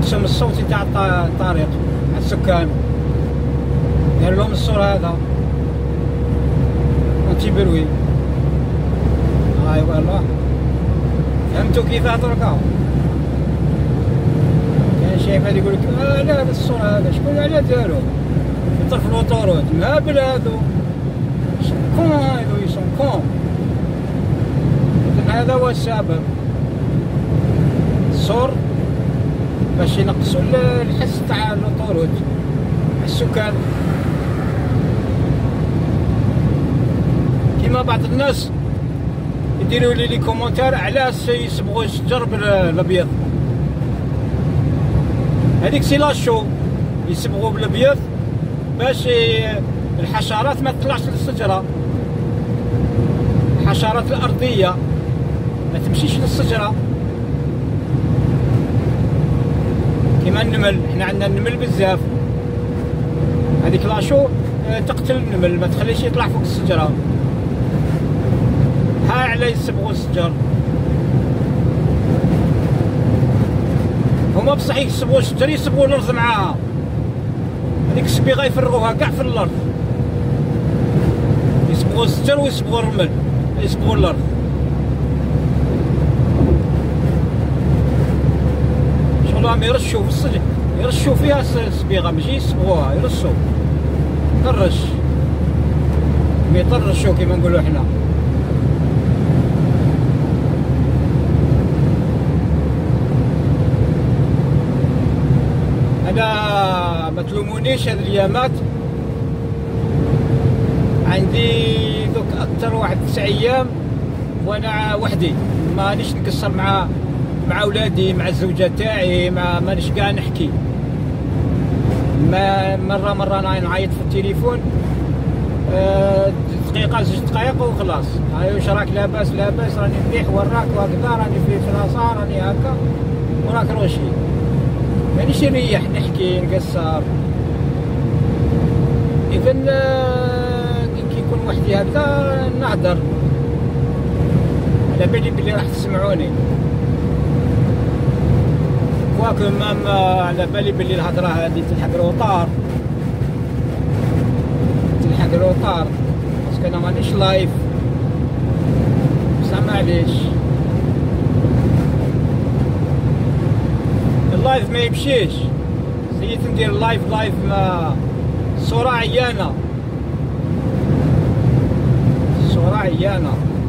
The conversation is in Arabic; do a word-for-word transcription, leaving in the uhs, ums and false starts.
الرسوم الصوتي تاع الطريق على السكان، دار لهم الصور هذا انتي بروي. هاي والله فهمتوا كيف دركا؟ كان شايف هذا يقول لك اه لا هذا الصور هذا شكون علاه دارو في طرف الوطورود مهابل هادو كون هادو يسون كون. إذن هذا هو السبب، الصور باش ينقصوا الحس تاع الوطورود على السكان. كيما بعض الناس يديروا لي لي كومونتير علاش يصبغوا الشجر بالابيض، هذيك سي لاشو يصبغوا بالابيض باش الحشرات ما تطلعش للشجره، الحشرات الارضيه ما تمشيش للشجره كيما النمل. حنا عندنا النمل بزاف، هذيك لاشو تقتل النمل ما تخليش يطلع فوق الشجره. ها على يصبغوا الشجر، هما بصح يصبغوا الشجر يصبغوا الارض معاها، هذيك الصبيغه يفرغوها كاع في الارض، يصبغوا الشجر ويصبغوا الرمل يصبغوا الارض. شغلهم يرشوا في السجن، يرشوا فيها الصبيغه ماشي يصبغوها، يرشوا طرش يطرشوا كيما نقولوا حنا. انا ما تلومونيش هذه الايامات، عندي دوك اكثر واحد تسع ايام وانا وحدي، مانيش نقصر مع مع اولادي مع الزوجه تاعي، مع مانيش كاع نحكي. ما مره مره انا نعيط في التليفون أه دقيقه زوج دقائق وخلاص. هاي واش راك لاباس لاباس راني مليح وراك وهكذا راني في فرنسا راني هكا وراك روشي، مانيش نريح نحكي نقصر. اذا كي نكون وحدي هكذا نهضر على بالي بلي راح تسمعوني، كواكم ما على بالي بلي الهضره هذه تلحق الوطار تلحق الوطار باسكو انا مانيش لايف، بصح معليش اللايف ما يمشيش. سيت ندير لايف لايف ما الصورة عيانة، الصورة عيانة.